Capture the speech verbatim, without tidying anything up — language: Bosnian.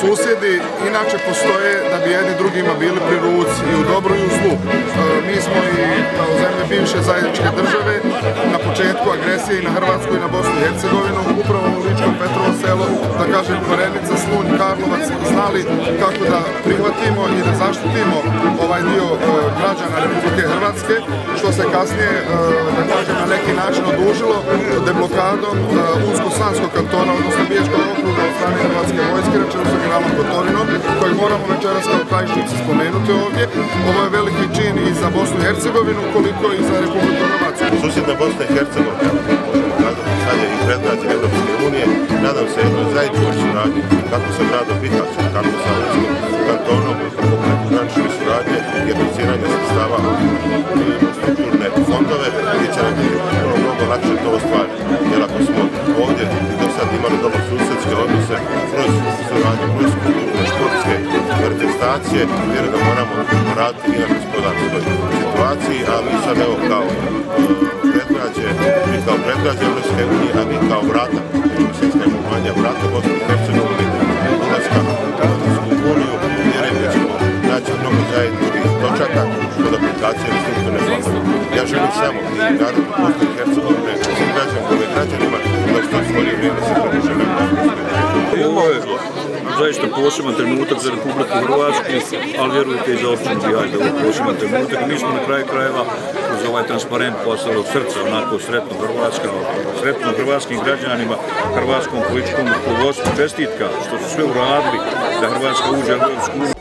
susjedi inače postoje da bi jedni drugima bili pri ruci i u dobru i u zlu. Mi smo i kao zemlje bivše zajedničke države na početku agresije i na Hrvatsku i na Bosnu i Hercegovinu, upravo u Ličkom Petrovo selo, da kažem Korenica, Slunj, Karlovac, znali kako da prihvatimo i da zaštitimo ovaj dio građana Republike Hrvatske, što se kasnije, da kažem, na neki način odužilo deblokadom Unsko-Sanskog kantona, odnosno Biječkog okruga od strane Hrvatske vojske, na čelu sa generalom Gotovinom, kojeg moramo večeras kao krajišnici spomenuti ovdje. Ovo je veliki čin i za Bosnu i Hercegovinu, koliko i za Republiku Hrvatsku. Susjedna Bosna i Hercegovina, sad je i predgrađe Evropske unije, nadam se jednoj zajedničkoj suradnji, kako sa gradom Bihaćom, kako sa Unskim kantonom, kako prekogranične suradnje i apliciranje sredstava strukturne fondove, gdje će nam biti mnogo lakše to ostvariti. Jer ako smo ovdje i do sad imali dobro susjedske odnose kroz suradnju, kroz kulturne, športske manifestacije, vjerujem da moramo raditi i na gospodarskoj situaciji, a mi sad evo kao predgrađe, mi kao predgrađe Evropske unije, a mi kao vrata, mislim da imamo manja vrata Bosne i Hercegovine, ulaska u Europsku uniju, vjerujem da ćemo naći mnogo zajedničkih točaka kod aplikacije u strukturne fondove. Ja želim samo narodu Bosne i Hercegovine, svim građankama i građanima, da što je skorije vrijeme se predložene Ovo je zaista poseban trenutak za Republiku Hrvatsku, ali vjerujte i za općinu Bihać da je poseban trenutak. Mi smo na kraju krajeva uz ovaj transparent poslali od srca, onako sretno Hrvatska, sretno hrvatskim građanima, hrvatskom političkom rukovodstvu, čestitka što su sve uradili da Hrvatska uđe u Europsku uniju.